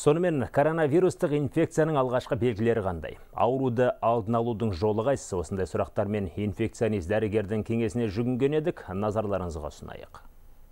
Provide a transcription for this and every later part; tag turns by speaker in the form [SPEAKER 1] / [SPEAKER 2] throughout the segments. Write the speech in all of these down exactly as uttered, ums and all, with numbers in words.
[SPEAKER 1] Сонымен коронавирустық инфекцияның алғашқы белгілері қандай? Ауруды алдын алудың жолы қайсысы? Осындай сұрақтармен инфекционист дәрігердің кеңесіне жүгінген едік, назарларыңызға ұсынайық.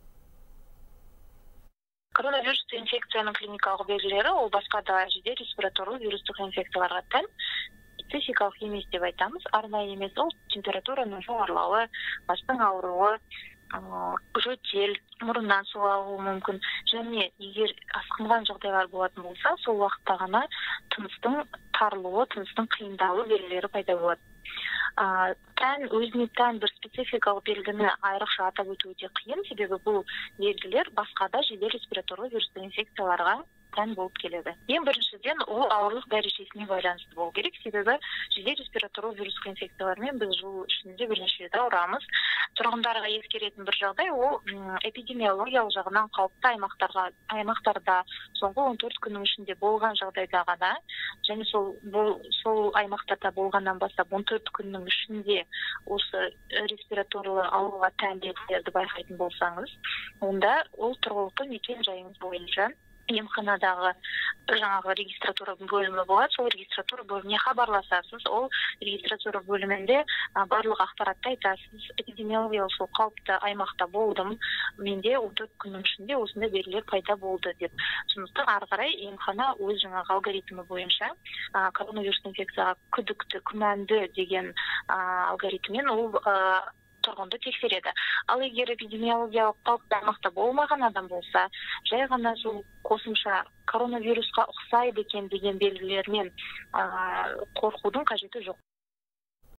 [SPEAKER 2] Коронавирустық инфекцияның клиникалық белгілері ол басқа да жедел респираторлы вирустық инфекцияларға тән. Спецификалық емес деп айтамыз. Арнайы емес, ол температураның жоғарылауы, бастың ауруы, жөтел, мұрыннан су ағуы мүмкін. Және егер асқынған жағдайлар болатын болса, сол уақытта ғана тыныстың тарылуы, тыныстың қиындалу белгілері пайда болады. Тән өзіне тән бір спецификалық белгіні айрықша атап өту өте қиын, себебі бұл белгілер басқа да жедел респираторлы вирустық инфекцияларға тән болып келеді. Ең біріншіден ол ауырлық дәрежесіне байланысты болу керек, себебі жедел респираторлы вирустық инфекциялармен біз жыл ішінде бірнеше рет ауырамыз. Тұрғындарға ескеретін бір жағдай ол эпидемиологиялық жағынан қауіпті аймақтарға аймақтарда соңғы он төрт күннің ішінде болған жағдайда ғана, және сол сол аймақтарда болғаннан бастап он төрт күннің ішінде осы респираторлы ауруға тән белгілерді байқайтын болсаңыз, онда ол тұрғылықты мекен жайыңыз бойынша емханадағы жаңағы регистратура бөлімі болады, сол регистратура бөліміне хабарласасыз, ол регистратура бөлімінде барлық ақпаратты айтасыз. Эпидемиологиялық сол қауіпті аймақта болдым, менде он төрт күннің ішінде осындай белгілер пайда болды деп. Сондықтан ары қарай емхана өз жаңағы алгоритмі бойынша коронавирус инфекцияға күдікті, күмәнді деген алгоритммен ол тұрғынды тексереді. Ал егер эпидемиологиялық қауіпті аймақта болмаған адам болса, жай ғана сол қосымша коронавирусқа ұқсайды екен деген белгілермен қорқудың қажеті жоқ.